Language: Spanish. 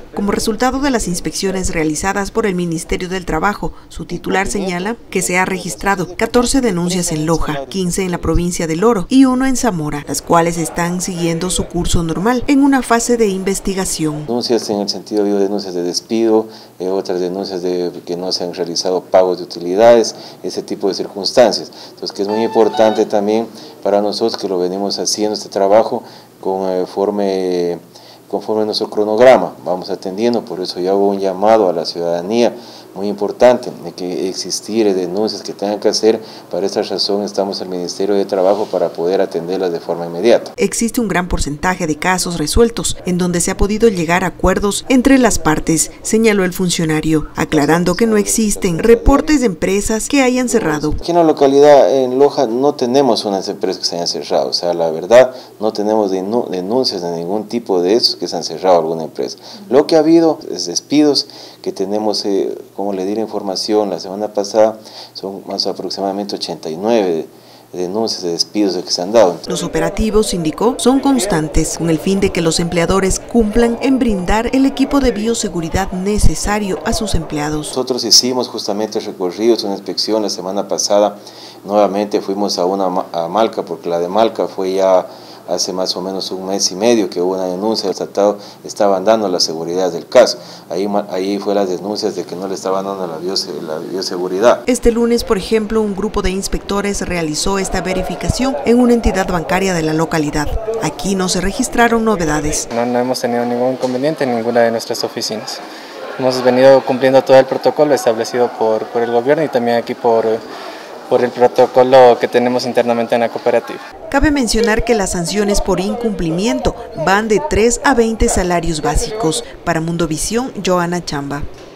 Como resultado de las inspecciones realizadas por el Ministerio del Trabajo, su titular señala que se ha registrado 14 denuncias en Loja, 15 en la provincia del Oro y 1 en Zamora, las cuales están siguiendo su curso normal en una fase de investigación. Denuncias en el sentido de denuncias de despido, otras denuncias de que no se han realizado pagos de utilidades, ese tipo de circunstancias. Entonces, que es muy importante también para nosotros que lo venimos haciendo este trabajo conforme nuestro cronograma, vamos atendiendo, por eso yo hago un llamado a la ciudadanía muy importante de que existir denuncias que tengan que hacer. Para esta razón estamos al Ministerio de Trabajo para poder atenderlas de forma inmediata. Existe un gran porcentaje de casos resueltos en donde se ha podido llegar a acuerdos entre las partes, señaló el funcionario, aclarando que no existen reportes de empresas que hayan cerrado. Aquí en la localidad, en Loja, no tenemos unas empresas que se hayan cerrado, o sea, la verdad, no tenemos denuncias de ningún tipo de esos que se han cerrado alguna empresa. Lo que ha habido es despidos que tenemos, como le di la información la semana pasada, son más aproximadamente 89 denuncias de despidos que se han dado. Los operativos, indicó, son constantes con el fin de que los empleadores cumplan en brindar el equipo de bioseguridad necesario a sus empleados. Nosotros hicimos justamente recorridos, una inspección la semana pasada, nuevamente fuimos a Malca, porque la de Malca fue ya hace más o menos un mes y medio que hubo una denuncia, el tratado estaban dando la seguridad del caso. Ahí fue las denuncias de que no le estaban dando la bioseguridad. Este lunes, por ejemplo, un grupo de inspectores realizó esta verificación en una entidad bancaria de la localidad. Aquí no se registraron novedades. No hemos tenido ningún inconveniente en ninguna de nuestras oficinas. Hemos venido cumpliendo todo el protocolo establecido por el gobierno y también aquí por el protocolo que tenemos internamente en la cooperativa. Cabe mencionar que las sanciones por incumplimiento van de 3 a 20 salarios básicos. Para Mundovisión, Joana Chamba.